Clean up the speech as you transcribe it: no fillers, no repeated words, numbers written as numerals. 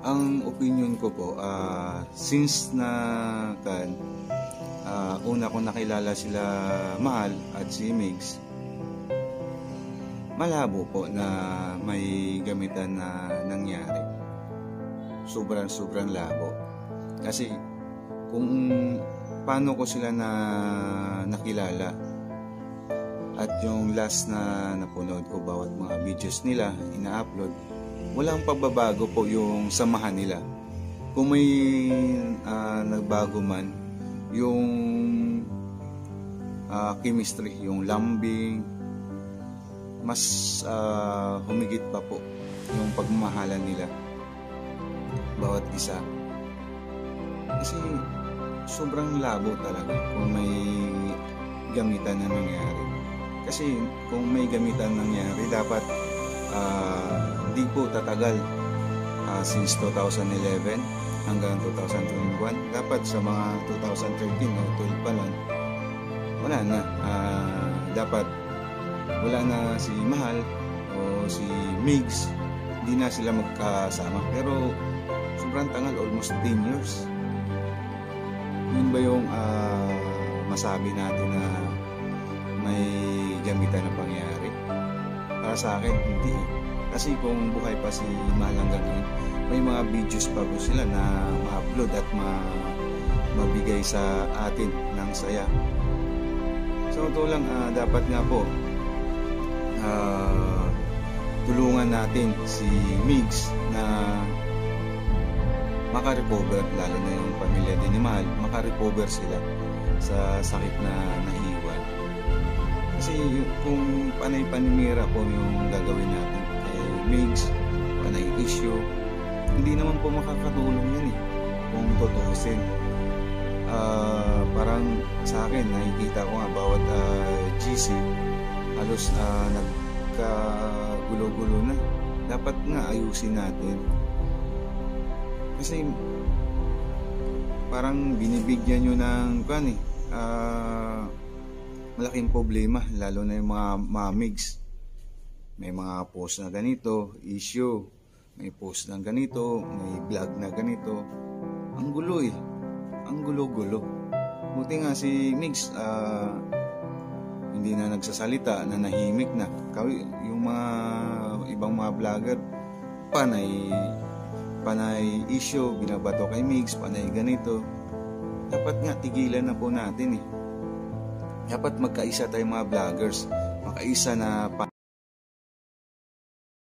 Ang opinion ko po, since na una ko nakilala sila Mahal at si Migs, malabo po na may gamitan na nangyari. Sobrang labo. Kasi kung paano ko sila nakilala at yung last na napanood ko, bawat mga videos nila ina-upload, walang pagbabago po yung samahan nila. Kung may nagbago man, yung chemistry, yung lambing, mas humigit pa po yung pagmamahalan nila bawat isa. Kasi sobrang labo talaga kung may gamitan na nangyari. Kasi kung may gamitan nangyari, dapat di po tatagal since 2011 hanggang 2021. Dapat sa mga 2013 o 12 pa lang, wala na. Dapat wala na si Mahal o si Migs, hindi na sila magkasama. Pero sobrang tagal, almost 10 years. Yun ba yung masabi natin na may gamitan na pangyari? Para sa akin, hindi. Kasi kung buhay pa si Mahal hanggang ngayon, may mga videos pa po sila na ma-upload at mabigay sa atin ng saya. So ito lang, dapat nga po tulungan natin si Migs na makarecover, lalo na yung pamilya din ni Mahal, makarecover sila sa sakit na naiwan. Kasi kung panay paninira po yung gagawin natin kay Migs, panay issue, hindi naman po makakatulong yan kung tutuusin. Parang sa akin, nakikita ko nga bawat GC halos nagkagulo-gulo na. Dapat nga ayusin natin. Kasi parang binibigyan nyo ng malaking problema, lalo na yung mga Migs. May mga post na ganito, issue, may post na ganito, may vlog na ganito. Ang gulo ang gulo-gulo. Buti nga si Migs hindi na nagsasalita, na nahimik na. Yung mga ibang mga vlogger, panay issue, binabato kay Migs, panay ganito. Dapat nga tigilan na po natin Dapat magkaisa tayong mga vloggers, magkaisa na